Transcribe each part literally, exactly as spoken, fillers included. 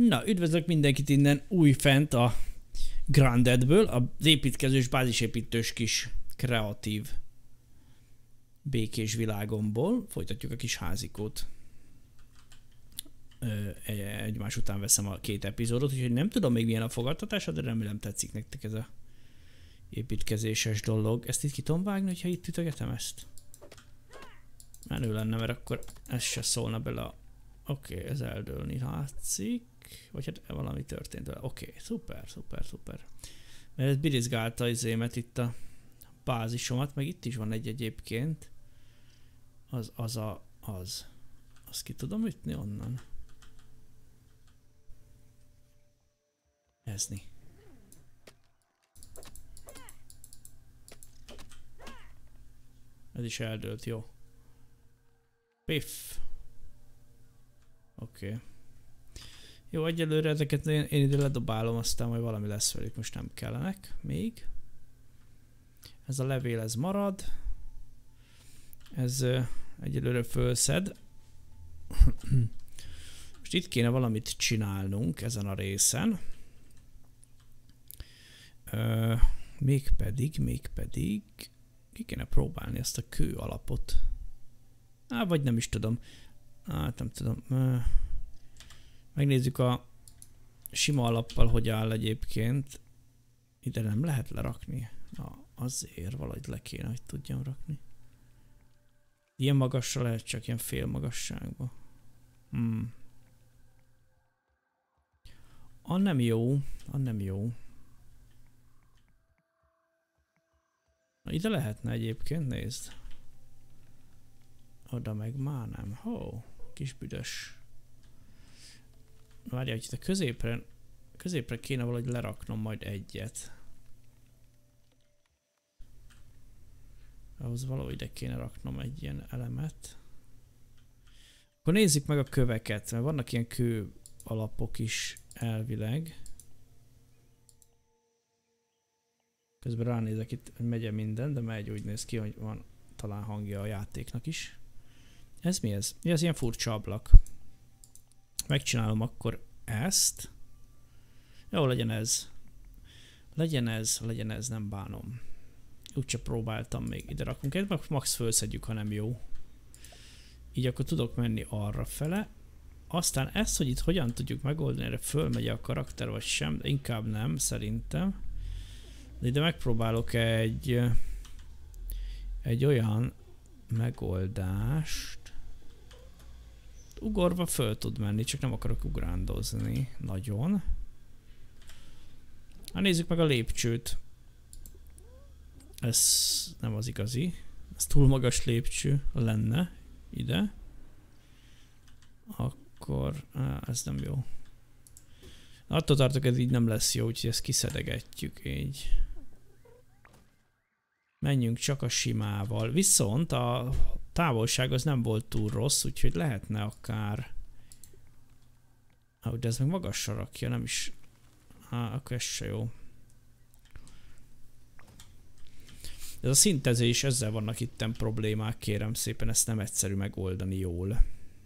Na, üdvözlök mindenkit innen újfent a Groundedből, az építkezős, bázisépítős kis kreatív békés világomból. Folytatjuk a kis házikót. Egymás után veszem a két epizódot, úgyhogy nem tudom még milyen a fogadtatása, de remélem tetszik nektek ez a építkezéses dolog. Ezt itt ki tudom vágni, hogyha itt ütögetem ezt? Menő lenne, mert akkor ez se szólna bele a... Oké, okay, ez eldőlni látszik. Vagy hát valami történt vele. Oké, okay, szuper, szuper, szuper. Mert ez birizgálta izémet itt a bázisomat, meg itt is van egy egyébként. Az, az a, az. Azt ki tudom ütni onnan. Ezni. Ez is eldőlt, jó. Piff. Oké. Okay. Jó, egyelőre ezeket én, én ide ledobálom, aztán majd valami lesz velük, most nem kellenek még. Ez a levél, ez marad. Ez uh, egyelőre fölszed. Most itt kéne valamit csinálnunk ezen a részen. Uh, mégpedig, mégpedig ki kéne próbálni ezt a kő alapot. Á, vagy nem is tudom. Hát nem tudom. Uh, Megnézzük a sima alappal, hogy áll egyébként. Ide nem lehet lerakni. Na, azért valahogy le kéne, hogy tudjam rakni. Ilyen magasra lehet, csak ilyen fél magasságba. Hmm. A nem jó. A nem jó. Na, ide lehetne egyébként, nézd. Oda meg már nem. Hó, kis büdös. Várjál, hogy itt a középre, középre kéne valahogy leraknom majd egyet. Ahhoz valahogy ide kéne raknom egy ilyen elemet. Akkor nézzük meg a köveket, mert vannak ilyen kő alapok is elvileg. Közben ránézek itt, hogy megye minden, de megy, úgy néz ki, hogy van talán hangja a játéknak is. Ez mi ez? Mi az ilyen furcsa ablak? Megcsinálom akkor ezt. Jó, legyen ez. Legyen ez, legyen ez, nem bánom. Úgyse próbáltam még. Ide rakunk egy, meg max fölszedjük, ha nem jó. Így akkor tudok menni arra fele. Aztán ezt, hogy itt hogyan tudjuk megoldani, erre fölmegy a karakter vagy sem, de inkább nem, szerintem. De ide megpróbálok egy egy olyan megoldást. Ugorva föl tud menni, csak nem akarok ugrándozni nagyon. Hát nézzük meg a lépcsőt. Ez nem az igazi. Ez túl magas lépcső lenne ide. Akkor á, ez nem jó. Attól tartok, ez így nem lesz jó, úgyhogy ezt kiszedegetjük így. Menjünk csak a simával. Viszont a távolság az nem volt túl rossz, úgyhogy lehetne akár... Ah, de ez meg magasra rakja, nem is... Há, akkor ez se jó. Ez a szintezés, ezzel vannak itten problémák, kérem szépen, ezt nem egyszerű megoldani jól.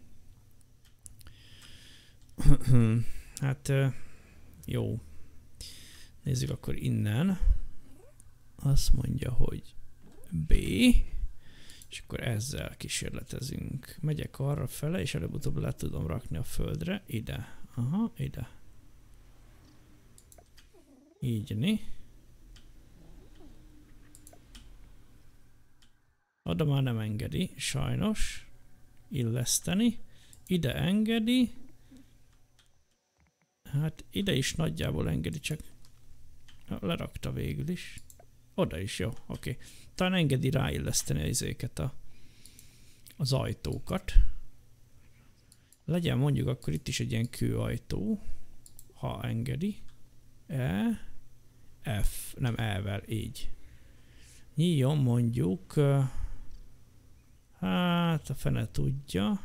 Hát... Jó. Nézzük akkor innen. Azt mondja, hogy B. És akkor ezzel kísérletezünk. Megyek arra fele, és előbb-utóbb le tudom rakni a földre. Ide. Aha, ide. Így, né? Oda már nem engedi, sajnos. Illeszteni. Ide engedi. Hát ide is nagyjából engedi, csak lerakta végül is. Oda is, jó, oké. Okay. Talán engedi ráilleszteni az izéket a, az ajtókat. Legyen mondjuk akkor itt is egy ilyen kőajtó, ha engedi. E, F, nem E-vel, így. Nyíljon mondjuk, hát a fene tudja.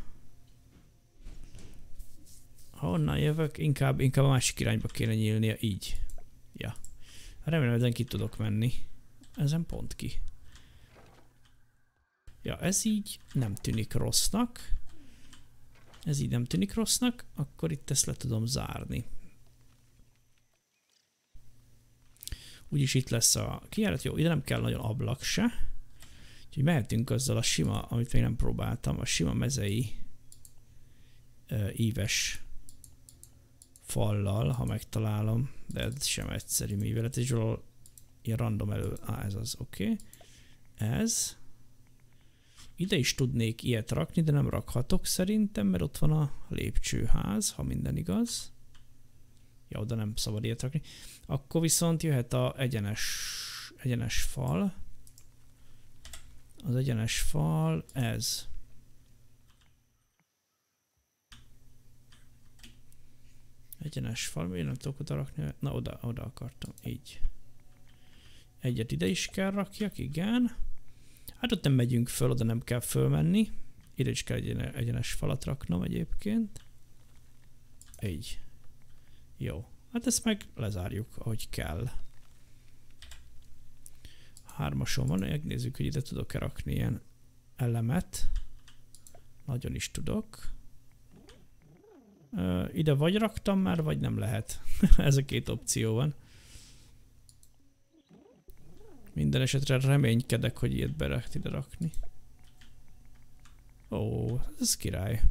Ha onnan jövök, inkább, inkább a másik irányba kéne nyílnia, így. Ja. Remélem, ezen ki tudok menni. Ezen pont ki. Ja, ez így nem tűnik rossznak. Ez így nem tűnik rossznak, akkor itt ezt le tudom zárni. Úgyis itt lesz a kijárat. Jó, ide nem kell nagyon ablak se. Úgyhogy mehetünk azzal a sima, amit még nem próbáltam, a sima mezei uh, íves fallal, ha megtalálom, de ez sem egyszerű művelet, és valahol ilyen random elő, á, ez az, oké. Okay. Ez. Ide is tudnék ilyet rakni, de nem rakhatok szerintem, mert ott van a lépcsőház, ha minden igaz. Ja, oda nem szabad ilyet rakni. Akkor viszont jöhet a egyenes, egyenes fal. Az egyenes fal, ez. Egyenes fal, miért nem tudok oda rakni? Na, oda, oda akartam, így. Egyet ide is kell rakjak, igen. Hát ott nem megyünk föl, oda nem kell fölmenni. Ide is kell egy egyenes falat raknom egyébként. Így. Jó. Hát ezt meg lezárjuk, ahogy kell. Hármason van, megnézzük, hogy ide tudok-e rakni ilyen elemet. Nagyon is tudok. Uh, ide vagy raktam már, vagy nem lehet. Ez a két opció van. Minden esetre reménykedek, hogy ilyet be lehet ide rakni. Ó, ez király.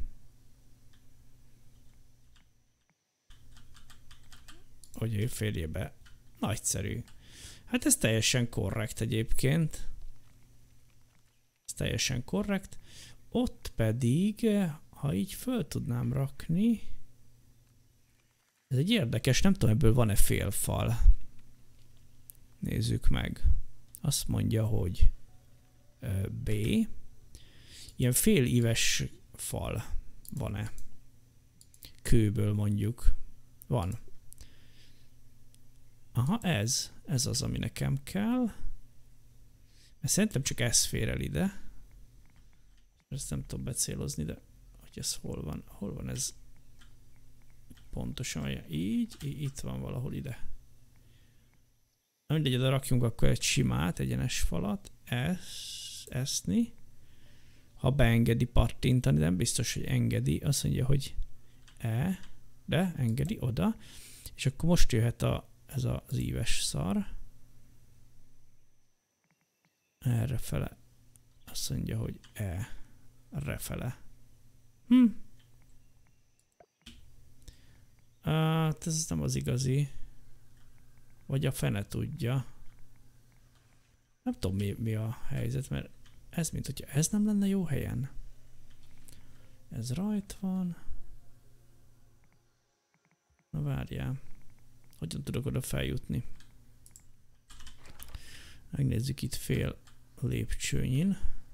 Hogy ő férje be. Nagyszerű. Hát ez teljesen korrekt egyébként. Ez teljesen korrekt. Ott pedig, ha így föl tudnám rakni... Ez egy érdekes, nem tudom, ebből van-e félfal. Nézzük meg. Azt mondja, hogy B. Ilyen fél-íves fal van-e? Kőből mondjuk. Van. Aha, ez. Ez az, ami nekem kell. Mert szerintem csak ez fér el ide. Ezt nem tudom becélozni, de hogy ez hol van. Hol van ez? Pontosan így. Itt van valahol ide. Na mindegy, oda rakjunk akkor egy simát, egyenes falat. Ezt, eszni. Ha beengedi pattintani, de nem biztos, hogy engedi. Azt mondja, hogy E. De engedi oda. És akkor most jöhet a ez az íves szar. Errefele. Azt mondja, hogy E. Refele. Hm. Hát ez nem az igazi. Vagy a fene tudja. Nem tudom mi, mi a helyzet, mert ez mint hogyha ez nem lenne jó helyen. Ez rajt van. Na várjál. Hogyan tudok oda feljutni? Megnézzük itt fél lépcsőnyin.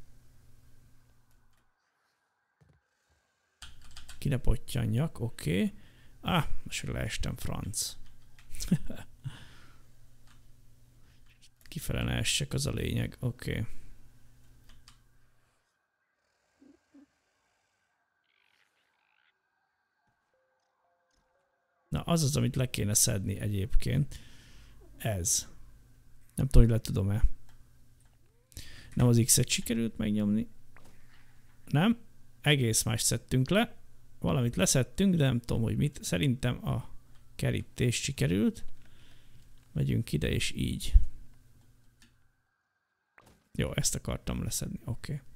Ki ne pottyanjak, oké. Okay. Ah, most leestem, franc. Kifele ne essek, az a lényeg, oké. Okay. Na, az az, amit le kéne szedni egyébként. Ez. Nem tudom, hogy le tudom-e. Nem az X-et sikerült megnyomni. Nem. Egész más szedtünk le. Valamit leszedtünk, de nem tudom, hogy mit. Szerintem a kerítés sikerült. Megyünk ide és így. Jó, ezt akartam leszedni. Oké. Okay.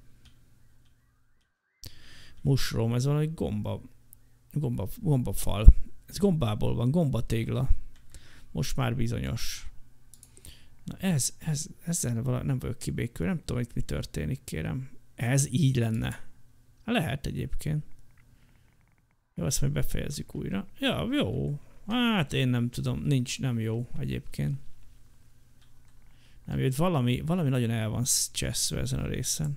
Mushroom, ez valami gomba. Gomba, gombafal. Ez gombából van, gombatégla. Most már bizonyos. Na ez, ez, ezzel vala, nem vagyok kibékül, nem tudom, hogy mi történik, kérem. Ez így lenne. Lehet egyébként. Jó, ezt majd befejezzük újra. Ja, jó. Hát én nem tudom, nincs, nem jó egyébként. Nem jó, valami, valami nagyon el van cseszve ezen a részen.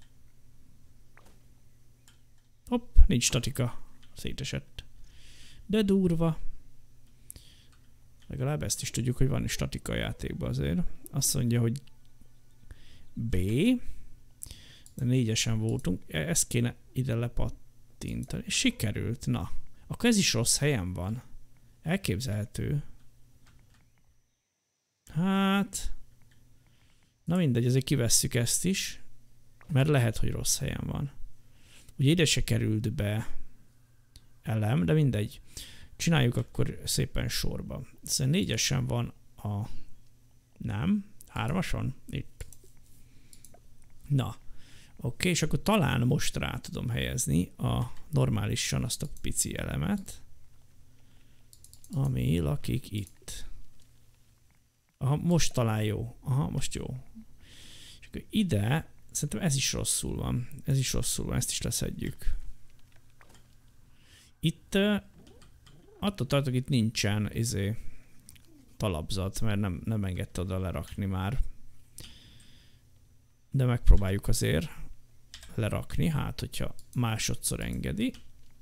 Hopp, nincs statika. Szétesett. De durva. Legalább ezt is tudjuk, hogy van statika a játékban azért. Azt mondja, hogy B. De négyesen voltunk. Ezt kéne ide lepattintani. És sikerült. Na. Akkor ez is rossz helyen van. Elképzelhető. Hát. Na mindegy, azért kivesszük ezt is. Mert lehet, hogy rossz helyen van. Ugye ide se került be. elem, de mindegy. Csináljuk akkor szépen sorba. Szóval négyesen van a... Nem? Hármason? Itt. Na. Oké, és akkor talán most rá tudom helyezni a normálisan azt a pici elemet, ami lakik itt. Aha, most talán jó. Aha, most jó. És akkor ide, szerintem ez is rosszul van. Ez is rosszul van, ezt is leszedjük. Itt, attól tartok, itt nincsen izé, talapzat, mert nem, nem engedte oda lerakni már. De megpróbáljuk azért lerakni, hát hogyha másodszor engedi.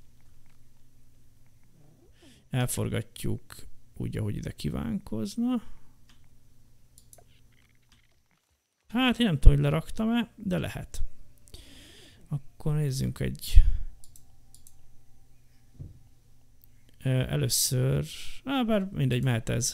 Elforgatjuk úgy, ahogy ide kívánkozna. Hát én nem tudom, hogy leraktam-e, de lehet. Akkor nézzünk egy... Először... Á, bár mindegy, mehet ez.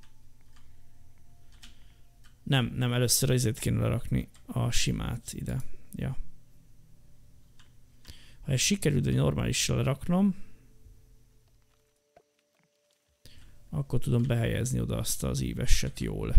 Nem, nem, először azért kéne lerakni a simát ide. Ja. Ha ez sikerült egy normálissal leraknom, akkor tudom behelyezni oda azt az íveset jól.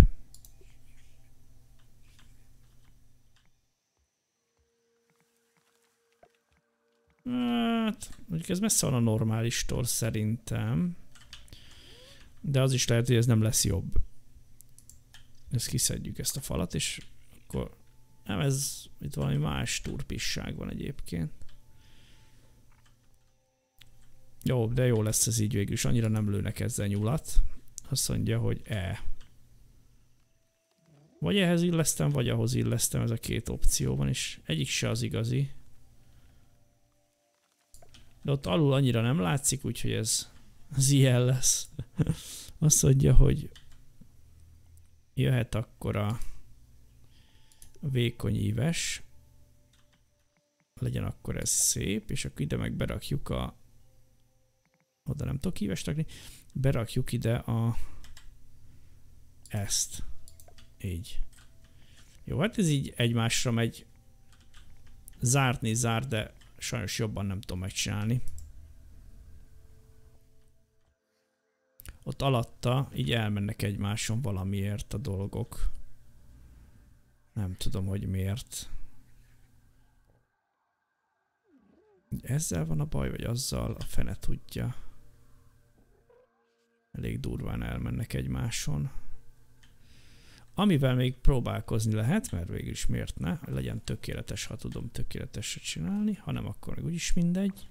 Hát, mondjuk ez messze van a normálistól szerintem. De az is lehet, hogy ez nem lesz jobb. Ezt kiszedjük, ezt a falat, és akkor... Nem, ez... Itt valami más turpisság van egyébként. Jó, de jó lesz ez így végül is. Annyira nem lőnek ezzel nyulat. Azt mondja, hogy E. Vagy ehhez illesztem, vagy ahhoz illesztem. Ez a két opció van, és egyik se az igazi. De ott alul annyira nem látszik, úgyhogy ez az ilyen lesz. Azt mondja, hogy jöhet akkor a vékony íves. Legyen akkor ez szép, és akkor ide meg berakjuk a... Oda nem tudok ívest rakni. Berakjuk ide a... ezt. Így. Jó, hát ez így egymásra megy. Zártni zár, de sajnos jobban nem tudom megcsinálni. Ott alatta így elmennek egymáson valamiért a dolgok. Nem tudom, hogy miért. Ezzel van a baj, vagy azzal, a fene tudja. Elég durván elmennek egymáson. Amivel még próbálkozni lehet, mert végül is miért ne, legyen tökéletes, ha tudom tökéletesre csinálni, ha nem, akkor meg úgyis mindegy.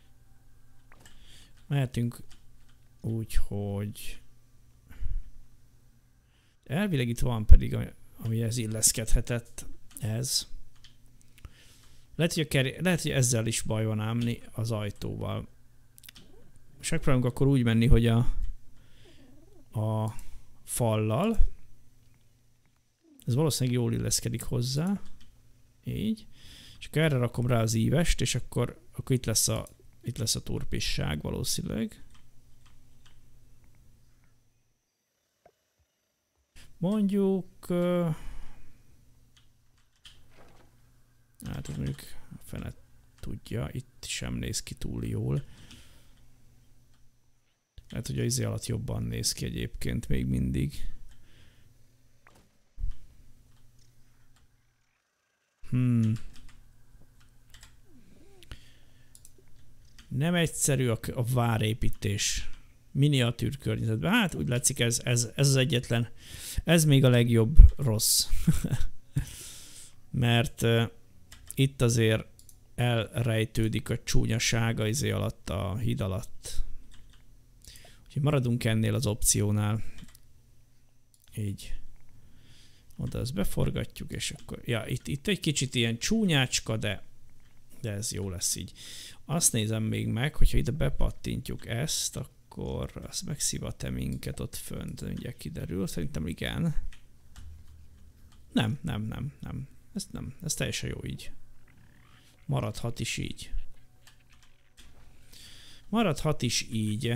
Mehetünk úgy, hogy elvileg itt van pedig, amihez illeszkedhetett ez. Lehet, hogy, a keré... Lehet, hogy ezzel is baj van ám az ajtóval. És megpróbálunk akkor úgy menni, hogy a, a fallal. Ez valószínűleg jól illeszkedik hozzá. Így. És akkor erre rakom rá az ívest, és akkor, akkor itt lesz a, itt lesz a turpisság valószínűleg. Mondjuk... Uh, hát mondjuk a fene tudja, itt sem néz ki túl jól. Hát, hogy az izé alatt jobban néz ki egyébként még mindig. Hmm. Nem egyszerű a, a várépítés miniatűr környezetben. Hát úgy látszik, ez, ez, ez az egyetlen. Ez még a legjobb rossz. Mert uh, itt azért elrejtődik a csúnyasága izé alatt, a híd alatt. Úgyhogy maradunk ennél az opciónál. Így. Oda ezt beforgatjuk, és akkor... Ja, itt, itt egy kicsit ilyen csúnyácska, de, de ez jó lesz így. Azt nézem még meg, hogyha ide bepattintjuk ezt, akkor az megszivat-e minket ott fönt, ugye kiderül. Szerintem igen. Nem, nem, nem, nem. Ez nem, ez teljesen jó így. Maradhat is így. Maradhat is így.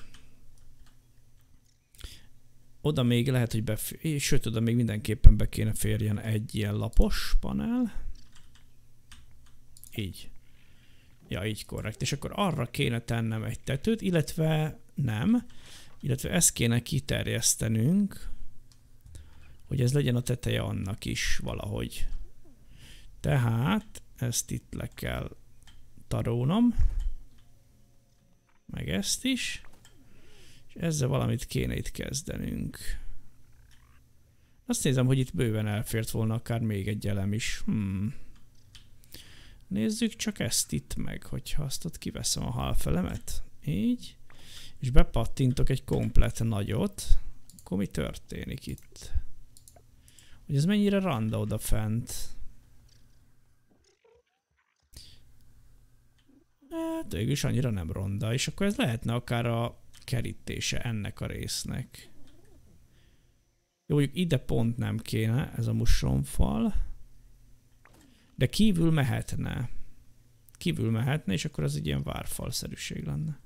Oda még lehet, hogy befér, sőt, oda még mindenképpen be kéne férjen egy ilyen lapos panel. Így. Ja, így korrekt. És akkor arra kéne tennem egy tetőt, illetve nem, illetve ezt kéne kiterjesztenünk, hogy ez legyen a teteje annak is valahogy. Tehát ezt itt le kell tarónom, meg ezt is, és ezzel valamit kéne itt kezdenünk. Azt nézem, hogy itt bőven elfért volna akár még egy elem is. Hmm. Nézzük csak ezt itt meg, hogyha azt ott kiveszem a halfelemet. Így. És bepattintok egy komplett nagyot. Akkor mi történik itt? Hogy ez mennyire randa odafent? Hát végülis annyira nem ronda. És akkor ez lehetne akár a kerítése ennek a résznek. Jó, mondjuk ide pont nem kéne ez a musonfal. De kívül mehetne. Kívül mehetne, és akkor az egy ilyen várfalszerűség lenne.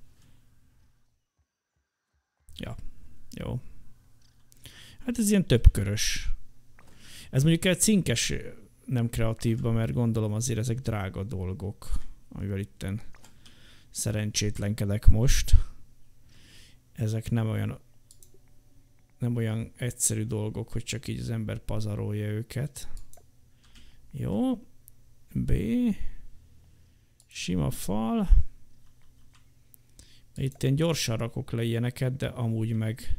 Ja, jó. Hát ez ilyen többkörös. Ez mondjuk egy cinkes nem kreatívban, mert gondolom azért ezek drága dolgok, amivel itten szerencsétlenkedek most. Ezek nem olyan nem olyan egyszerű dolgok, hogy csak így az ember pazarolja őket. Jó. B. Sima fal. Itt én gyorsan rakok le ilyeneket, de amúgy meg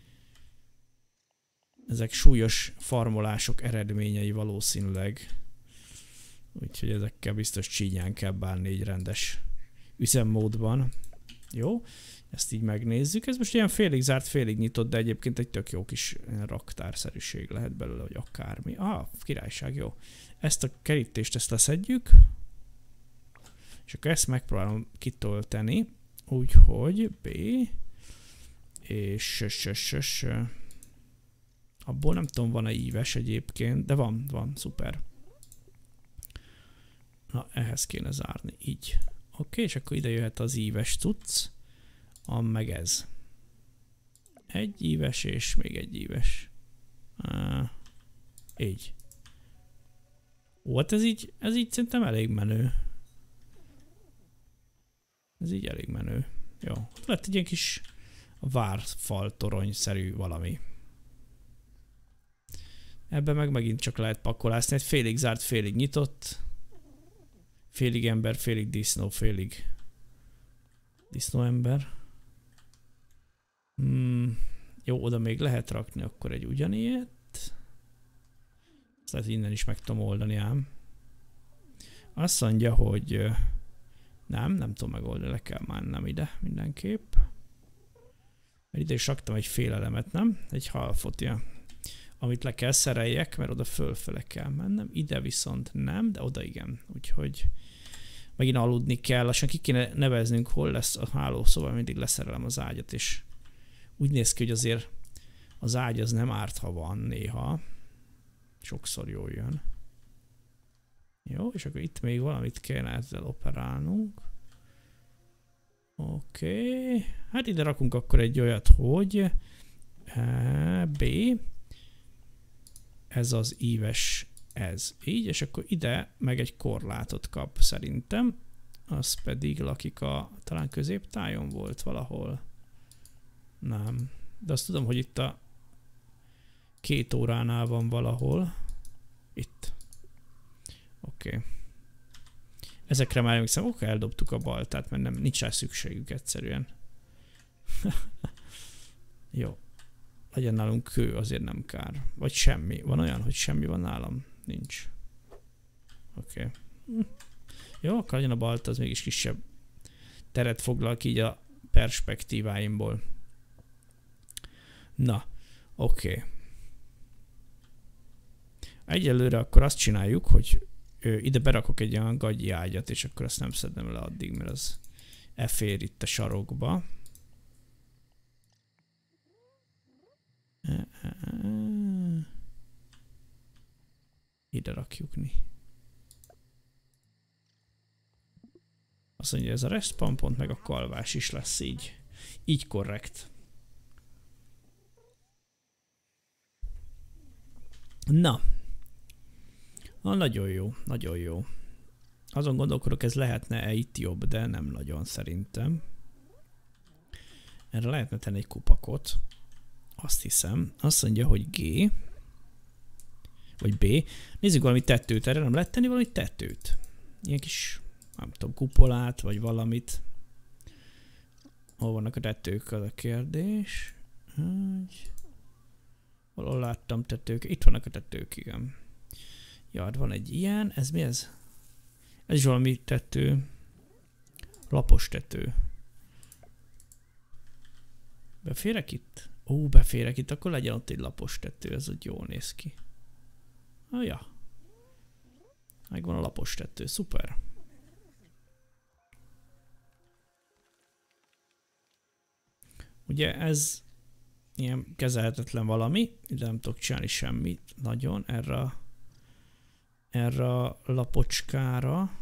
ezek súlyos farmolások eredményei valószínűleg. Úgyhogy ezekkel biztos csínyán kell bánni így rendes üzemmódban. Jó, ezt így megnézzük. Ez most ilyen félig zárt, félig nyitott, de egyébként egy tök jó kis raktárszerűség lehet belőle, hogy akármi. Ah, királyság, jó. Ezt a kerítést ezt leszedjük. És akkor ezt megpróbálom kitölteni. Úgyhogy B. És s, s, s, abból nem tudom, van-e íves egyébként, de van, van, szuper. Na, ehhez kéne zárni, így. Oké, okay, és akkor ide jöhet az íves cucc, a meg ez. Egy íves és még egy íves. Uh, így. Ó, hát ez így, ez így szerintem elég menő. Ez így elég menő. Jó, lett egy ilyen kis várfal toronyszerű valami. Ebben meg megint csak lehet pakolászni, egy félig zárt, félig nyitott. Félig ember, félig disznó, félig disznó ember. Hmm, jó, oda még lehet rakni akkor egy ugyanilyet. Ezt lehet innen is meg tudom oldani ám. Azt mondja, hogy nem, nem tudom megoldani, le kell mennem ide mindenképp. Mert ide is raktam egy fél elemet, nem? Egy halfot ilyen. Amit le kell szereljek, mert oda fölfele kell mennem. Ide viszont nem, de oda igen. Úgyhogy megint aludni kell. Lassan ki kéne neveznünk, hol lesz a hálószoba, mindig leszerelem az ágyat, és úgy néz ki, hogy azért az ágy az nem árt, ha van néha. Sokszor jól jön. Jó, és akkor itt még valamit kéne ezzel operálnunk. Oké. Okay. Hát ide rakunk akkor egy olyat, hogy B. Ez az íves, ez így, és akkor ide meg egy korlátot kap szerintem. Az pedig lakik a, talán középtájon volt valahol. Nem. De azt tudom, hogy itt a két óránál van valahol. Itt. Oké. Okay. Ezekre már emlékszem, oké, eldobtuk a baltát, mert nem, nincs rá szükségük egyszerűen. Jó. Legyen nálunk kő, azért nem kár. Vagy semmi. Van olyan, hogy semmi van nálam? Nincs. Oké. Okay. Hm. Jó, akkor legyen a balta, az mégis kisebb teret foglal ki így a perspektíváimból. Na, oké. Okay. Egyelőre akkor azt csináljuk, hogy ö, ide berakok egy olyan gagyi ágyat, és akkor azt nem szednem le addig, mert az elfér itt a sarokba. Ide rakjuk mi. Azt mondja, ez a respawn pont, meg a kalvás is lesz így. Így korrekt. Na. Na, nagyon jó, nagyon jó. Azon gondolkodok, ez lehetne-e itt jobb, de nem nagyon szerintem. Erre lehetne tenni egy kupakot. Azt hiszem. Azt mondja, hogy G. Vagy B. Nézzük valami tetőt. Erre nem lehet tenni valami tetőt. Ilyen kis, nem tudom, kupolát, vagy valamit. Hol vannak a tetők, az a kérdés. Valahol láttam tetők. Itt vannak a tetők, igen. Ja, van egy ilyen. Ez mi ez? Ez is valami tető. Lapos tető. Beférek itt? Ó, beférek itt, akkor legyen ott egy lapos tető, ez úgy jól néz ki. Ah, ja. Megvan a lapos tető, szuper. Ugye ez ilyen kezelhetetlen valami, ide nem tudok csinálni semmit nagyon erre, erre a lapocskára.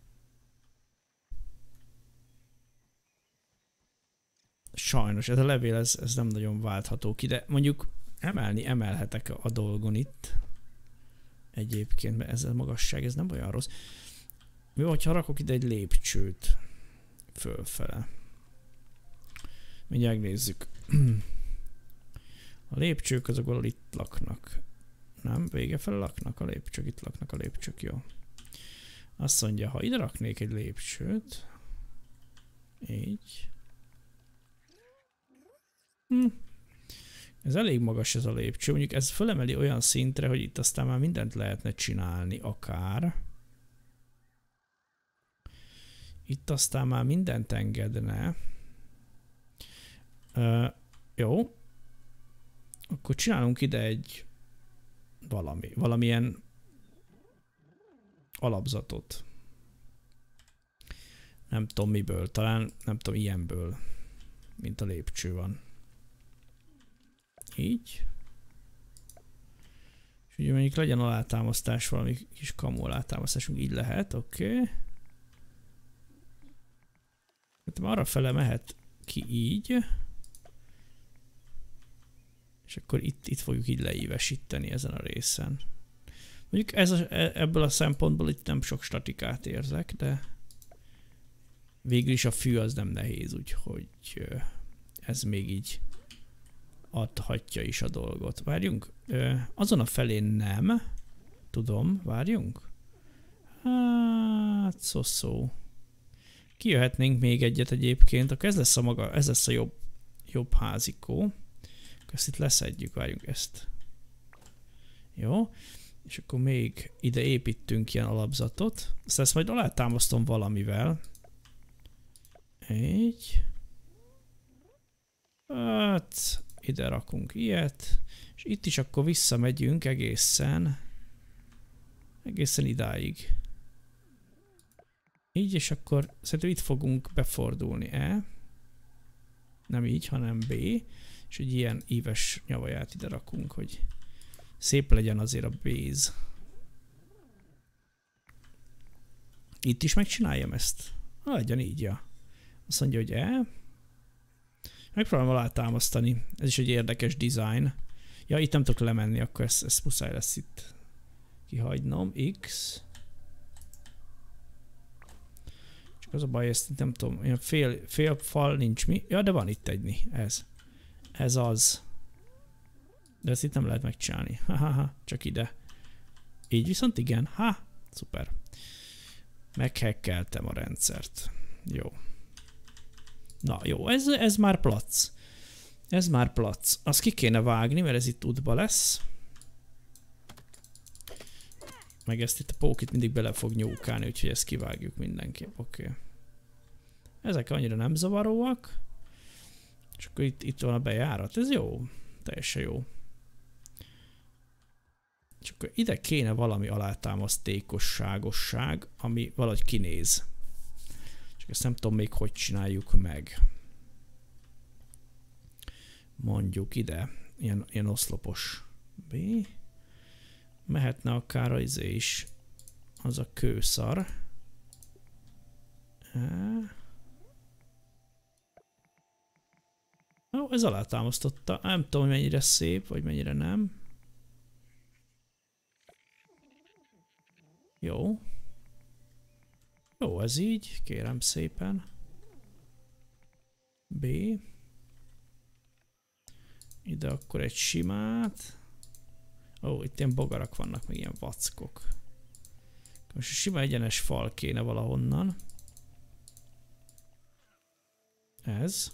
Sajnos, ez a levél, ez, ez nem nagyon váltható ki, de mondjuk emelni emelhetek a dolgon itt. Egyébként, mert ez a magasság, ez nem olyan rossz. Mi van, ha rakok ide egy lépcsőt fölfele? Mindjárt nézzük. A lépcsők azok valahol itt laknak. Nem? Vége fel laknak a lépcsők, itt laknak a lépcsők, jó. Azt mondja, ha ide raknék egy lépcsőt, így. Hm. Ez elég magas ez a lépcső, mondjuk ez fölemeli olyan szintre, hogy itt aztán már mindent lehetne csinálni akár. Itt aztán már mindent engedne. Uh, jó. Akkor csinálunk ide egy valami, valamilyen alapzatot. Nem tudom miből, talán nem tudom ilyenből, mint a lépcső van. Így. És ugye mondjuk legyen alátámasztás, valami kis kamu alátámasztásunk, így lehet, oké. Okay. Hát arra fele mehet ki így. És akkor itt, itt fogjuk így leívesíteni ezen a részen. Mondjuk ez a, ebből a szempontból itt nem sok statikát érzek, de végül is a fű az nem nehéz, úgyhogy ez még így adhatja is a dolgot. Várjunk. Azon a felén nem. Tudom, várjunk. Hát, szó-szó. Kijöhetnénk még egyet egyébként, akkor ez lesz a maga, ez lesz a jobb, jobb házikó. Ezt itt leszedjük, várjunk ezt. Jó. És akkor még ide építünk ilyen alapzatot. Aztán ezt majd alátámasztom valamivel. Így. Hát, ide rakunk ilyet. És itt is akkor visszamegyünk egészen. Egészen idáig. Így, és akkor szerintem itt fogunk befordulni. E. Nem így, hanem B. És egy ilyen íves nyavaját ide rakunk, hogy szép legyen azért a base. Itt is megcsináljam ezt? Ha, legyen így, ja. Azt mondja, hogy E. Megpróbálom alátámasztani. Ez is egy érdekes design. Ja, itt nem tudok lemenni, akkor ezt, ezt muszáj lesz itt kihagynom. X. Csak az a baj, ezt nem tudom, olyan fél, fél fal nincs mi. Ja, de van itt egy, ez. Ez az. De ezt itt nem lehet megcsinálni. Ha-ha-ha, csak ide. Így viszont igen. Ha, szuper. Meghekkeltem a rendszert. Jó. Na jó, ez, ez már plac. Ez már plac. Azt ki kéne vágni, mert ez itt útba lesz. Meg ezt itt a pókit mindig bele fog nyúkálni, úgyhogy ezt kivágjuk mindenképp. Oké. Okay. Ezek annyira nem zavaróak. És akkor itt, itt van a bejárat. Ez jó. Teljesen jó. És akkor ide kéne valami alátámasztékosságosság, ami valahogy kinéz. Csak ezt nem tudom még, hogy csináljuk meg. Mondjuk ide. Ilyen, ilyen oszlopos. B. Mehetne akár az izé is. Az a kőszar. E. Ó, ez alátámasztotta. Nem tudom, hogy mennyire szép, vagy mennyire nem. Jó. Jó, ez így, kérem szépen. B. Ide akkor egy simát. Ó, itt ilyen bogarak vannak, meg ilyen vackok. Most a sima egyenes fal kéne valahonnan. Ez.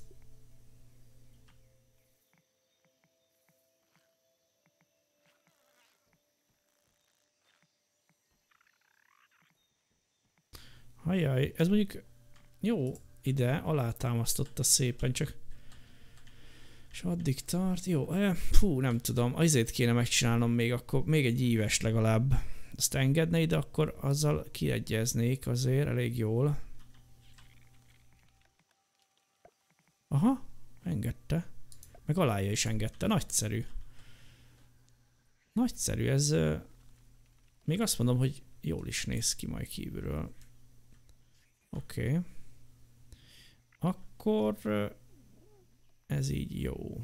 Ajaj, ez mondjuk jó ide, alátámasztotta szépen, csak és addig tart, jó, eh, fú, nem tudom, azért kéne megcsinálnom még akkor, még egy íves legalább. Azt engedne ide, akkor azzal kiegyeznék azért elég jól. Aha, engedte. Meg alája is engedte, nagyszerű. Nagyszerű, ez euh, még azt mondom, hogy jól is néz ki majd kívülről. Oké. Okay. Akkor ez így jó.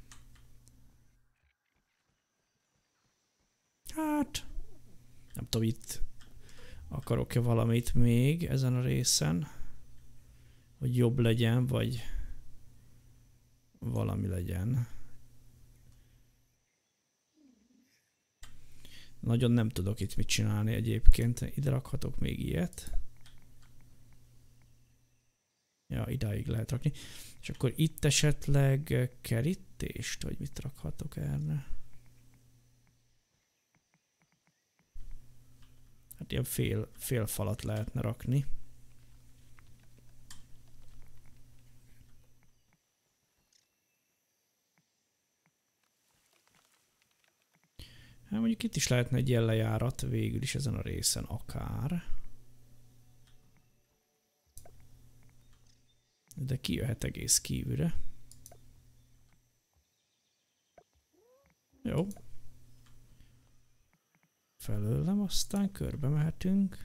Hát nem tudom, itt akarok-e valamit még ezen a részen, hogy jobb legyen, vagy valami legyen. Nagyon nem tudok itt mit csinálni egyébként. Ide rakhatok még ilyet. Ja, idáig lehet rakni. És akkor itt esetleg kerítést, vagy mit rakhatok erre? Hát ilyen fél, fél falat lehetne rakni. Hát mondjuk itt is lehetne egy ilyen lejárat végül is ezen a részen akár. De kijöhet egész kívülre. Jó. Felőlem, aztán körbe mehetünk.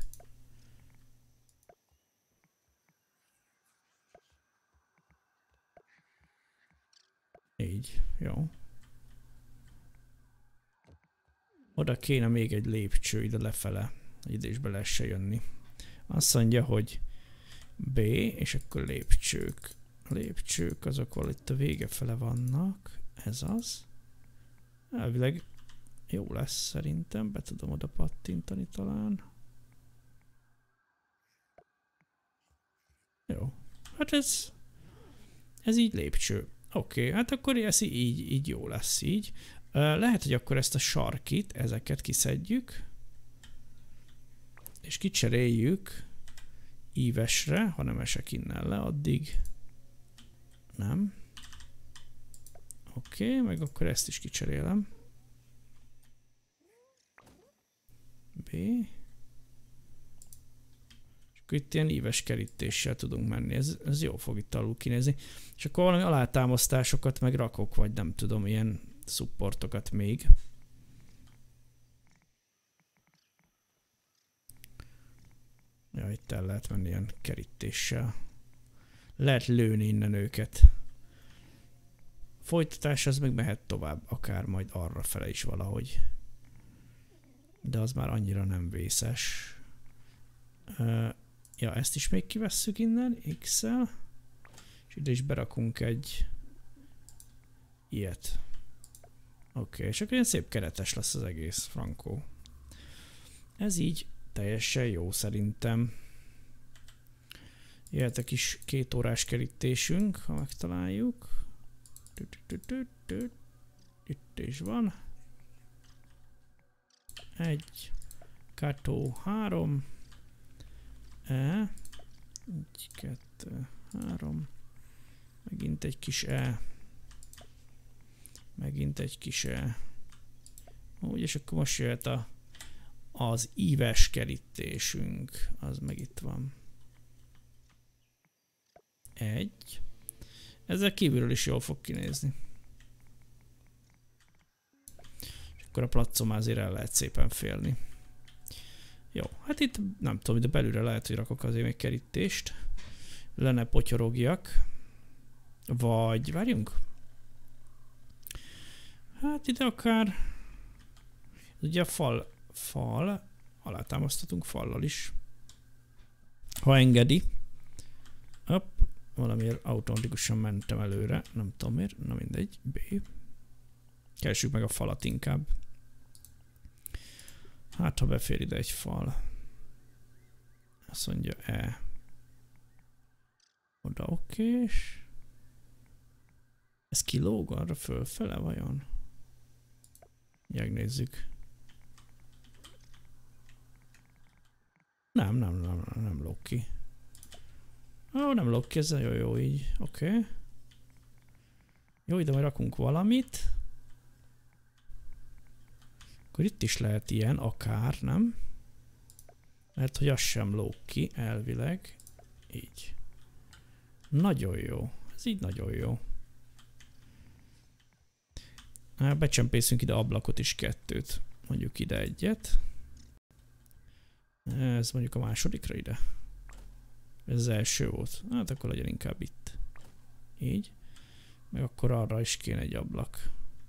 Így, jó. Oda kéne még egy lépcső ide lefele, hogy ide is be lehessen jönni. Azt mondja, hogy B, és akkor lépcsők. A lépcsők azok ahol itt a vége fele vannak. Ez az. Elvileg jó lesz szerintem, be tudom oda pattintani talán. Jó. Hát ez, ez így lépcső. Oké, okay, hát akkor ez így, így jó lesz így. Lehet, hogy akkor ezt a sarkit, ezeket kiszedjük, és kicseréljük ívesre, ha nem esek innen le, addig nem. Oké, okay, meg akkor ezt is kicserélem. B. És akkor itt ilyen íves kerítéssel tudunk menni, ez, ez jó fog itt alul kinézni. És akkor valami alátámasztásokat meg rakok, vagy nem tudom, ilyen supportokat még. Ja, itt el lehet menni ilyen kerítéssel. Lehet lőni innen őket. Folytatás az meg mehet tovább, akár majd arra fele is valahogy. De az már annyira nem vészes. Uh, ja, ezt is még kivesszük innen, X-el. És ide is berakunk egy ilyet. Oké, okay, és akkor ilyen szép keretes lesz az egész, frankó. Ez így teljesen jó szerintem. Jöhet a kis két órás kerítésünk, ha megtaláljuk. Itt is van. Egy, kettő, három. E. Egy, kettő, három. Megint egy kis E. Megint egy kis E. Úgy, és akkor most jöhet a, az íves kerítésünk. Az meg itt van. Egy. Ezzel kívülről is jól fog kinézni. És akkor a placon azért el lehet szépen félni. Jó, hát itt nem tudom, de belülre lehet, hogy rakok azért még kerítést. Lenne potyorogjak. Vagy várjunk. Hát ide akár... Ugye a fal, fal, alátámasztatunk fallal is. Ha engedi. Hopp, valamiért automatikusan mentem előre. Nem tudom miért. Na mindegy. B. Keresjük meg a falat inkább. Hát, ha befér ide egy fal. Azt mondja E. Oda okés. Ez kilóg arra fölfele vajon? Megnézzük. Nem, nem, nem, nem, nem lóg ki. Ó, nem lóg ki, ez nagyon jó így. Oké. Okay. Jó, ide majd rakunk valamit. Akkor itt is lehet ilyen, akár, nem? Mert hogy az sem lóg ki, elvileg. Így. Nagyon jó. Ez így nagyon jó. Becsempészünk ide ablakot is, kettőt. Mondjuk ide egyet. Ez mondjuk a másodikra ide. Ez az első volt. Hát akkor legyen inkább itt. Így. Meg akkor arra is kéne egy ablak.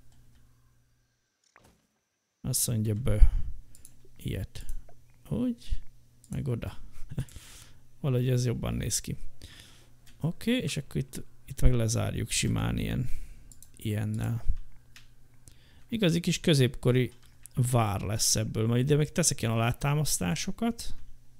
Azt mondja bő. Ilyet. Úgy. Meg oda. Valahogy ez jobban néz ki. Oké, okay, és akkor itt, itt meg lezárjuk simán ilyen. Ilyennel. Igazi kis középkori vár lesz ebből. Majd ide meg teszek ilyen alátámasztásokat.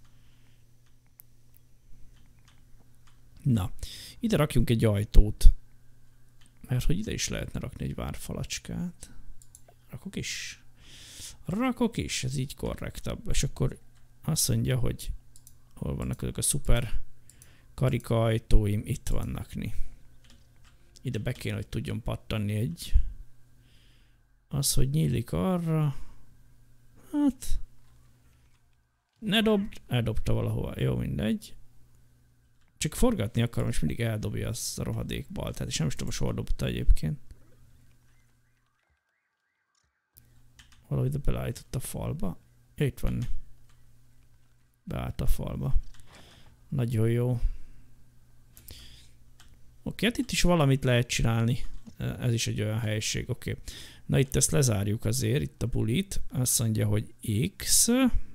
Na, ide rakjunk egy ajtót. Mert hogy ide is lehetne rakni egy várfalacskát. Rakok is. Rakok is, ez így korrektabb. És akkor azt mondja, hogy hol vannak ezek a szuper karika ajtóim, itt vannak. Ide be kéne, hogy tudjon pattanni egy. Az, hogy nyílik arra. Hát. Ne dobd. Eldobta valahova. Jó, mindegy. Csak forgatni akarom, és mindig eldobja azt a rohadék baltát. És nem is tudom, hogy hol dobta egyébként. Valahogy ide beleállított a falba. Ja, itt van. Beállt a falba. Nagyon jó. Oké, hát itt is valamit lehet csinálni. Ez is egy olyan helység. Oké. Na itt ezt lezárjuk azért, itt a bulit. Azt mondja, hogy X.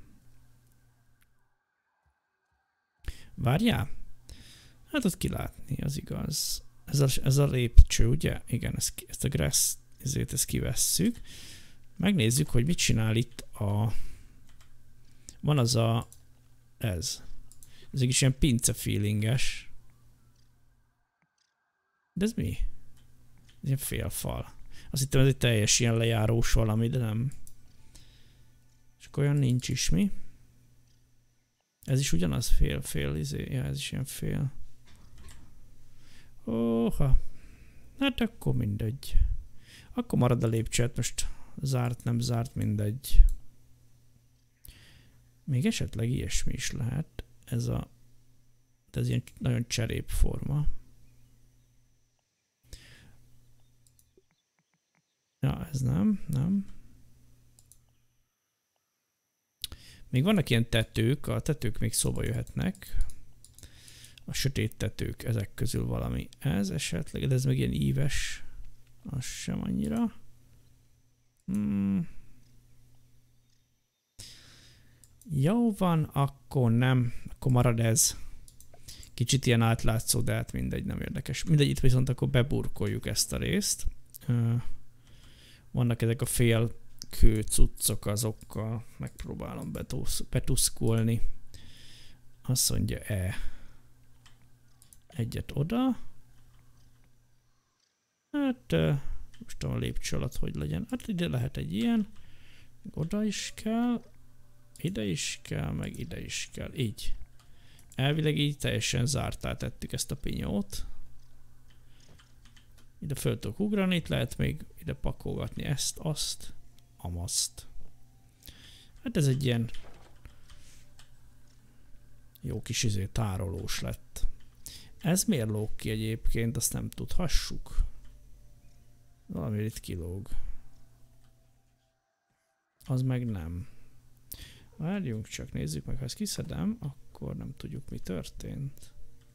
Várjál? Hát ott kilátni, az igaz. Ez a, ez a lépcső, ugye? Igen, ezt, ezt a grass, ezért ezt kivesszük. Megnézzük, hogy mit csinál itt a... Van az a... Ez. Ez egy kis ilyen pince feelinges. De ez mi? Ez ilyen félfal. Azt hittem, ez egy teljes ilyen lejárós valami, de nem. Csak olyan nincs is, mi? Ez is ugyanaz fél-fél, izé. Ja, ez is ilyen fél. Óha. Hát akkor mindegy. Akkor marad a lépcsőt, most zárt, nem zárt, mindegy. Még esetleg ilyesmi is lehet. Ez a... Ez ilyen nagyon cserép forma. Ja, ez nem, nem. Még vannak ilyen tetők, a tetők még szóba jöhetnek. A sötét tetők, ezek közül valami. Ez esetleg, de ez meg ilyen íves. Az sem annyira. Hmm. Jó van, akkor nem. Akkor marad ez. Kicsit ilyen átlátszó, de hát mindegy, nem érdekes. Mindegy, itt viszont akkor beburkoljuk ezt a részt. Vannak ezek a fél kő cuccok, azokkal megpróbálom betusz, betuszkolni. Azt mondja E. Egyet oda. Hát most tudom a lépcső alatt hogy legyen. Hát ide lehet egy ilyen. Oda is kell. Ide is kell, meg ide is kell. Így. Elvileg így teljesen zártá tettük ezt a pinyót. Ide föl tudok ugrani, itt lehet még ide pakolgatni ezt, azt, amaszt. Hát ez egy ilyen jó kis izé tárolós lett. Ez miért lóg ki egyébként, azt nem tudhassuk. Valami itt kilóg. Az meg nem. Várjunk csak, nézzük meg, ha ezt kiszedem, akkor nem tudjuk, mi történt.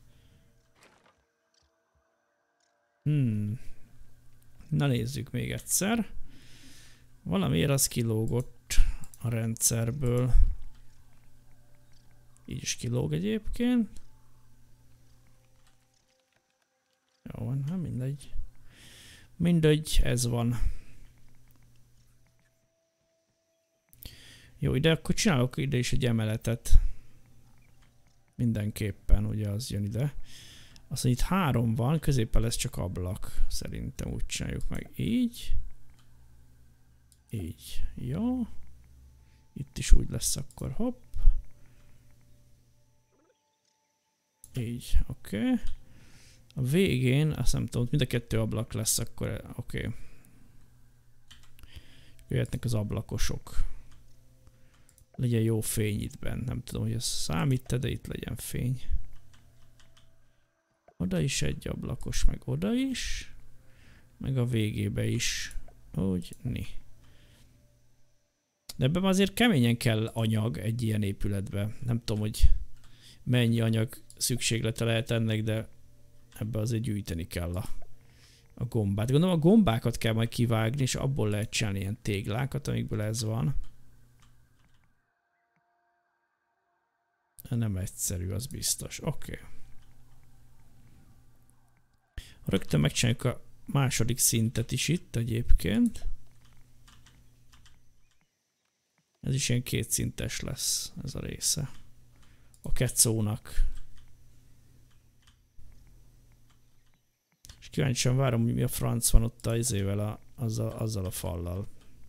Hmm. Na nézzük még egyszer. Valamiért az kilógott a rendszerből. Így is kilóg egyébként. Jó van, hát mindegy. Mindegy, ez van. Jó, ide akkor csinálok ide is egy emeletet. Mindenképpen, ugye az jön ide. Azt mondja, itt három van, középen lesz csak ablak. Szerintem úgy csináljuk meg. Így. Így. Jó. Itt is úgy lesz akkor, hopp. Így, oké. Okay. A végén, azt nem tudom, mind a kettő ablak lesz, akkor oké. Okay. Jöhetnek az ablakosok. Legyen jó fény itt benn. Nem tudom, hogy ez számít, de itt legyen fény. Oda is egy ablakos, meg oda is. Meg a végébe is. Úgy, ni. De ebben azért keményen kell anyag egy ilyen épületbe. Nem tudom, hogy mennyi anyag szükséglete lehet ennek, de ebbe azért gyűjteni kell a, a gombát. Gondolom a gombákat kell majd kivágni, és abból lehet csinálni ilyen téglákat, amikből ez van. Nem egyszerű, az biztos. Oké. Okay. Rögtön megcsináljuk a második szintet is itt egyébként. Ez is ilyen kétszintes lesz, ez a része. A kecónak. És kíváncsian várom, hogy mi a franc van ott az izével, a, azzal, azzal a fallal.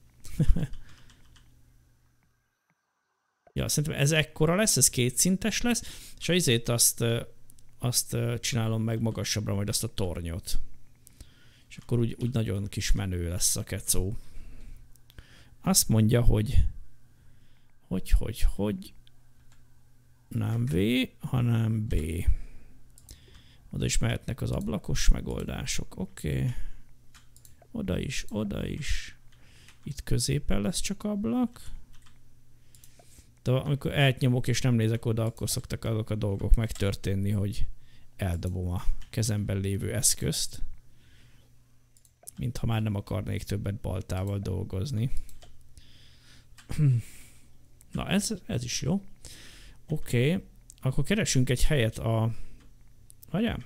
Ja, szerintem ez ekkora lesz, ez kétszintes lesz, és a izét azt, azt csinálom meg magasabbra, majd azt a tornyot. És akkor úgy, úgy nagyon kis menő lesz a kecó. Azt mondja, hogy hogy, hogy, hogy nem V, hanem B. Oda is mehetnek az ablakos megoldások, oké. Okay. Oda is, oda is. Itt középen lesz csak ablak. De amikor elnyomok és nem nézek oda, akkor szoktak azok a dolgok megtörténni, hogy eldobom a kezemben lévő eszközt. Mintha már nem akarnék többet baltával dolgozni. Na ez, ez is jó. Oké, okay. Akkor keresünk egy helyet a... Várjál?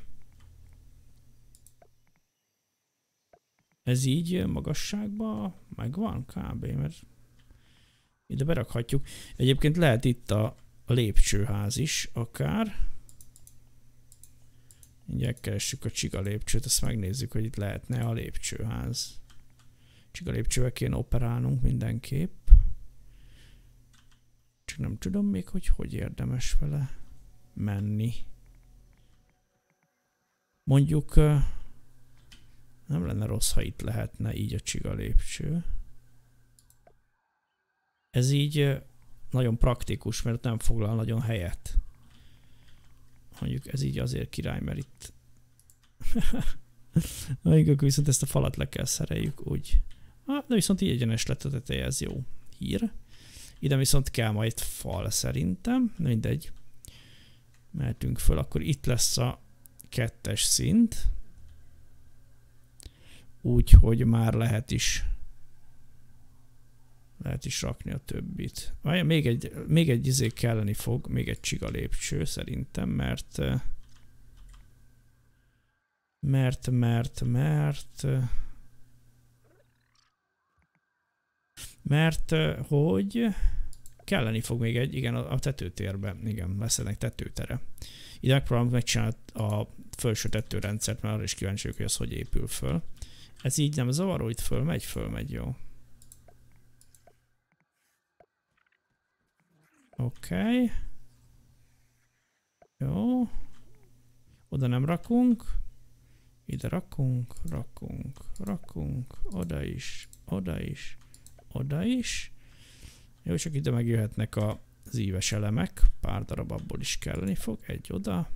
Ez így magasságban megvan kb. Mert ide berakhatjuk. Egyébként lehet itt a, a lépcsőház is akár. Mindjárt keressük a csiga lépcsőt, ezt megnézzük, hogy itt lehetne a lépcsőház. Csiga lépcsővel kéne operálnunk mindenképp. Csak nem tudom még, hogy hogy érdemes vele menni. Mondjuk nem lenne rossz, ha itt lehetne így a csiga lépcső. Ez így nagyon praktikus, mert nem foglal nagyon helyet. Mondjuk ez így azért király, mert itt... Akkor viszont ezt a falat le kell szereljük úgy. Ah, de viszont így egyenes lett a teteje, ez jó hír. Ide viszont kell majd fal szerintem, mindegy. Mehetünk föl, akkor itt lesz a kettes szint. Úgyhogy már lehet is lehet is rakni a többit. Várja, még egy, még egy izé kelleni fog, még egy csiga lépcső szerintem, mert mert, mert, mert mert, hogy kelleni fog még egy, igen, a tetőtérben, igen, lesz ennek tetőtere. Ide megpróbálom megcsinálni a felső tetőrendszert, mert arra is kíváncsi vagyok, hogy az hogy épül föl. Ez így nem zavaró, itt fölmegy, fölmegy, jó. Oké. Okay. Jó. Oda nem rakunk. Ide rakunk, rakunk, rakunk. Oda is, oda is, oda is. Jó, csak ide megjöhetnek az íves elemek. Pár darab abból is kelleni fog. Egy oda.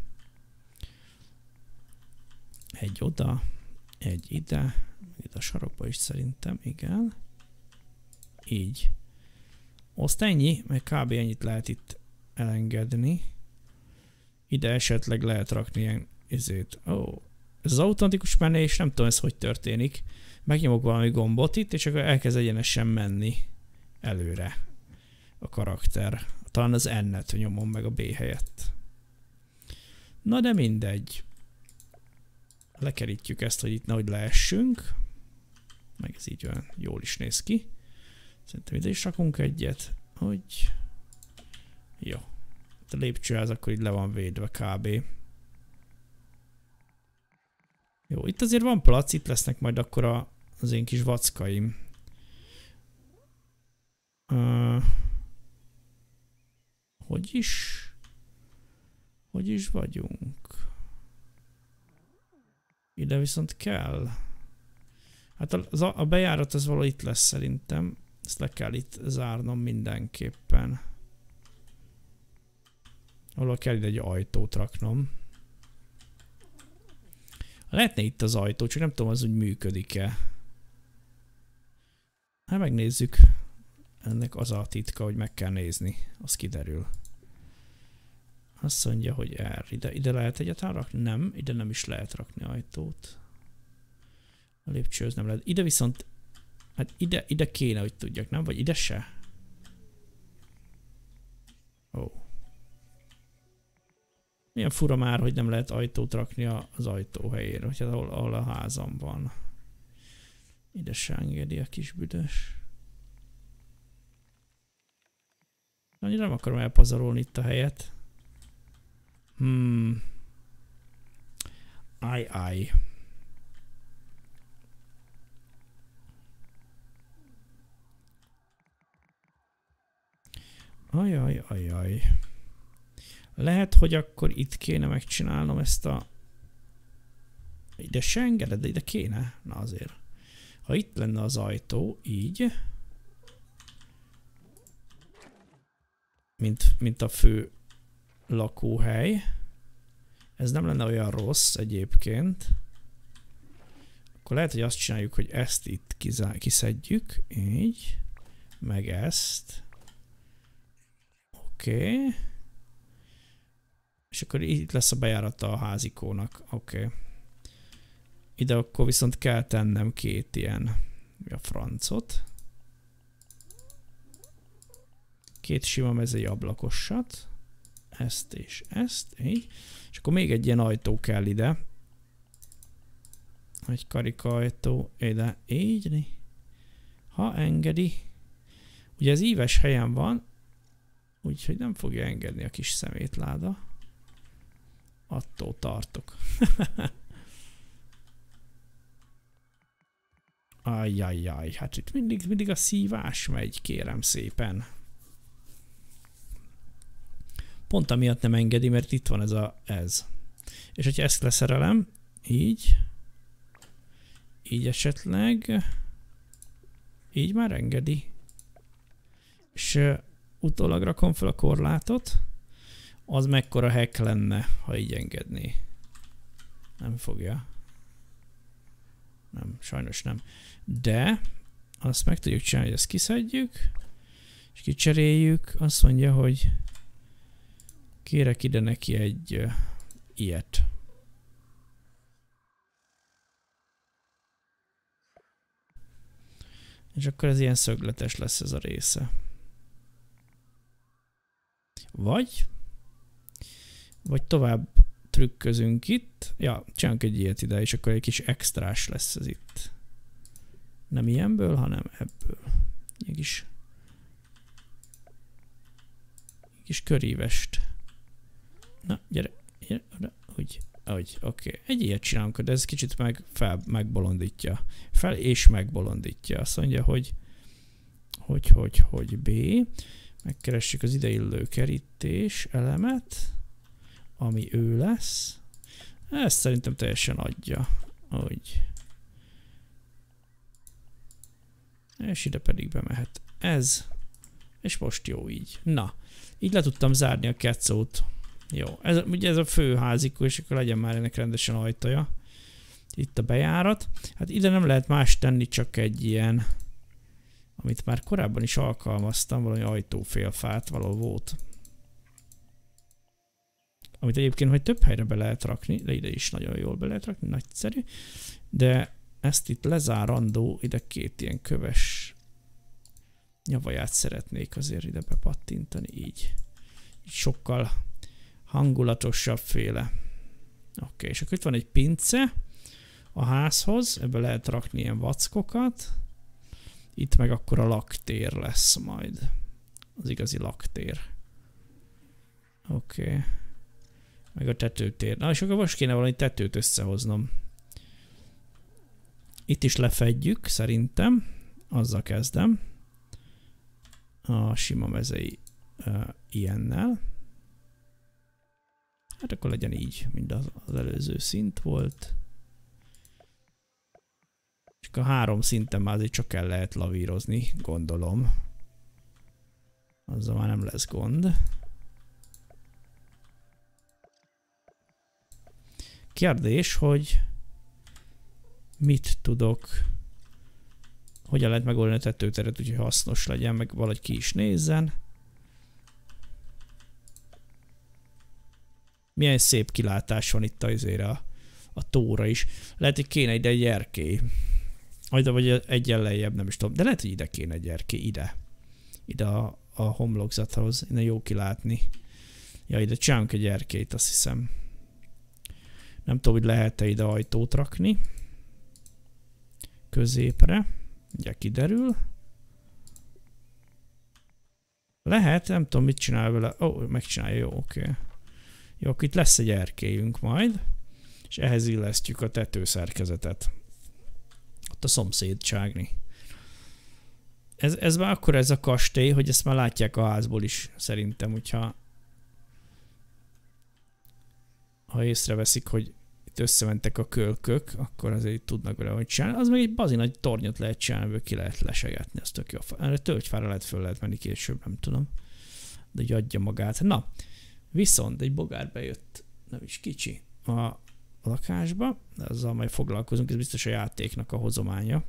Egy oda. Egy ide. Ide a sarokba is szerintem, igen. Így. Azt ennyi, mert kb. Ennyit lehet itt elengedni. Ide esetleg lehet rakni ilyen izét. Ó, oh, ez az automatikus menés, nem tudom ez hogy történik. Megnyomok valami gombot itt, és akkor elkezd egyenesen menni előre a karakter a talán az N-et nyomom meg a B helyett. Na de mindegy. Lekerítjük ezt, hogy itt nehogy leessünk. Meg ez így olyan jól is néz ki. Szerintem ide is rakunk egyet, hogy... Jó. A lépcsőház akkor így le van védve kb. Jó, itt azért van plac, itt lesznek majd akkor a, az én kis vackaim. Uh, hogy is? Hogy is vagyunk? Ide viszont kell. Hát a, a bejárat az valahol itt lesz szerintem. Ezt le kell itt zárnom mindenképpen. Valahol kell ide egy ajtót raknom. Lehetne itt az ajtó, csak nem tudom, az úgy működik-e. Hát megnézzük. Ennek az a titka, hogy meg kell nézni. Az kiderül. Azt mondja, hogy R. Ide, ide lehet egyáltalán rakni? Nem, ide nem is lehet rakni ajtót. A lépcsőhöz nem lehet. Ide viszont... Hát ide, ide kéne, hogy tudjak, nem? Vagy ide se? Ó. Oh. Milyen fura már, hogy nem lehet ajtót rakni az ajtó helyére, hogy ahol, ahol a házam van. Ide se engedi a kis büdös. Annyira nem akarom elpazarolni itt a helyet. Hmm. Aj, aj. Ajaj, ajaj. Lehet, hogy akkor itt kéne megcsinálnom ezt a... Ide se engeded, de ide kéne? Na azért. Ha itt lenne az ajtó, így... Mint, mint a fő lakóhely. Ez nem lenne olyan rossz egyébként. Akkor lehet, hogy azt csináljuk, hogy ezt itt kiszedjük. Így. Meg ezt. Oké. Okay. És akkor itt lesz a bejárata a házikónak. Oké. Okay. Ide akkor viszont kell tennem két ilyen mi a francot. Két sima mezei ablakosat. Ezt és ezt. Így. És akkor még egy ilyen ajtó kell ide. Egy karika ajtó. Ide. Így. Ha engedi. Ugye ez íves helyen van. Úgyhogy nem fogja engedni a kis szemétláda. Attól tartok. Ajjajjaj, hát itt mindig, mindig a szívás megy, kérem szépen. Pont amiatt nem engedi, mert itt van ez a ez. És hogyha ezt leszerelem, így, így esetleg, így már engedi. És uh, utólag rakom fel a korlátot, az mekkora hack lenne, ha így engedné. Nem fogja. Nem, sajnos nem. De azt meg tudjuk csinálni, hogy ezt kiszedjük, és kicseréljük. Azt mondja, hogy kérek ide neki egy uh, ilyet. És akkor ez ilyen szögletes lesz ez a része. Vagy, vagy tovább trükközünk itt. Ja, csinálunk egy ilyet ide, és akkor egy kis extrás lesz ez itt. Nem ilyenből, hanem ebből. Egy kis, egy kis körívest. Na, gyere, gyere oda, úgy, úgy, oké. Okay. Egy ilyet csinálunk, de ez kicsit meg fel, megbolondítja. Fel és megbolondítja. Azt mondja, hogy hogy, hogy, hogy B. Megkeressük az ideillő kerítés elemet, ami ő lesz. Ezt szerintem teljesen adja. Úgy. És ide pedig bemehet ez. És most jó így. Na, így le tudtam zárni a kecót. Jó, ez, ugye ez a fő házikó, és akkor legyen már ennek rendesen ajtaja. Itt a bejárat. Hát ide nem lehet más tenni, csak egy ilyen, amit már korábban is alkalmaztam, valami ajtófélfát valahol volt. Amit egyébként, hogy több helyre be lehet rakni, de ide is nagyon jól be lehet rakni, nagyszerű. De ezt itt lezárandó, ide két ilyen köves nyavaját szeretnék azért ide bepattintani, így. sokkal hangulatosabb féle. Oké, okay, és akkor itt van egy pince a házhoz, ebbe lehet rakni ilyen vackokat. Itt meg akkor a laktér lesz majd. Az igazi laktér. Oké. Okay. Meg a tetőtér. Na és akkor most kéne valami tetőt összehoznom. Itt is lefedjük, szerintem. Azzal kezdem. A sima mezei uh, ilyennel. Hát akkor legyen így, mint az, az előző szint volt. És a három szinten már azért csak el lehet lavírozni, gondolom. Azzal már nem lesz gond. Kérdés, hogy mit tudok, hogyan lehet megoldani a tetőteret, úgyhogy hasznos legyen, meg valahogy ki is nézzen. Milyen szép kilátás van itt azért a, a tóra is. Lehet, hogy kéne ide egy erkély. Vagy egyen lejjebb, nem is tudom. De lehet, hogy ide kéne egy erkély, ide. Ide a, a homlokzathoz. Innen jó kilátni. Ja, ide csinálunk egy erkélyt, azt hiszem. Nem tudom, hogy lehet-e ide ajtót rakni. Középre. Ugye kiderül. Lehet, nem tudom, mit csinál vele. Ó, oh, megcsinálja, jó, oké. Okay. Jó, akkor itt lesz egy erkélyünk majd. És ehhez illesztjük a tetőszerkezetet. Ott a szomszédságni. Ez, ez már akkor ez a kastély, hogy ezt már látják a házból is, szerintem, hogyha ha észreveszik, hogy itt összementek a kölkök, akkor azért tudnak vele, hogy csinálni. Az meg egy bazi nagy tornyot lehet csinálni, ebből ki lehet lesegetni, az tök jó. Erre tölgyfára lehet föl lehet menni később, nem tudom. De hogy adja magát. Na, viszont egy bogár bejött, nem is kicsi, a lakásba, de azzal majd foglalkozunk, ez biztos a játéknak a hozománya.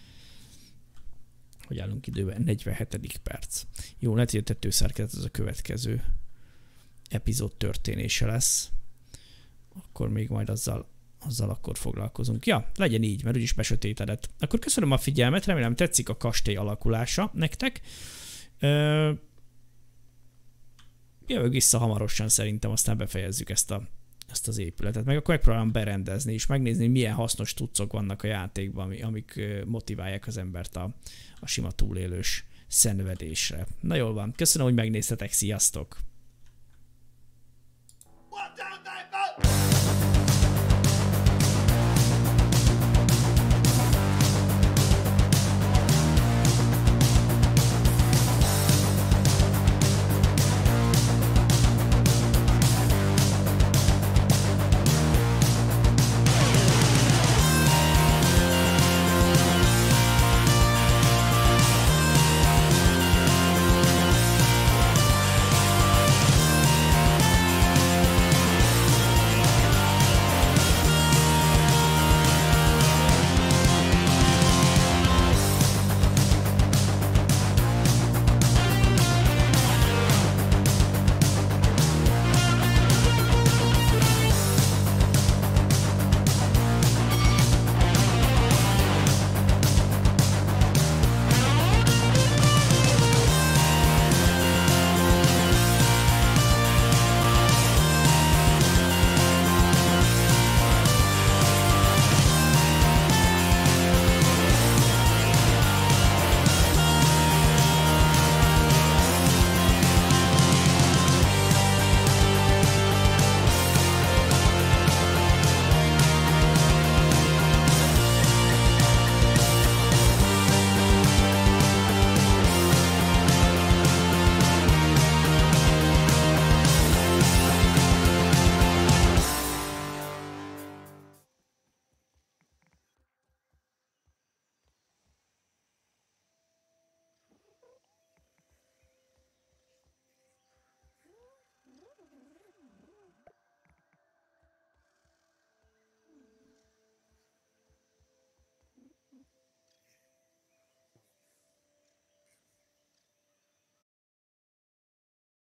Hogy állunk időben? negyvenhetedik perc. Jó, lehet, hogy a tetőszerkezet az a következő epizód történése lesz. Akkor még majd azzal, azzal akkor foglalkozunk. Ja, legyen így, mert úgyis besötétedett. Akkor köszönöm a figyelmet, remélem tetszik a kastély alakulása nektek. Ö, jövök vissza hamarosan szerintem, aztán befejezzük ezt, a, ezt az épületet. Meg akkor megpróbálom berendezni és megnézni, milyen hasznos cuccok vannak a játékban, amik motiválják az embert a, a sima túlélős szenvedésre. Na jól van, köszönöm, hogy megnéztetek, sziasztok!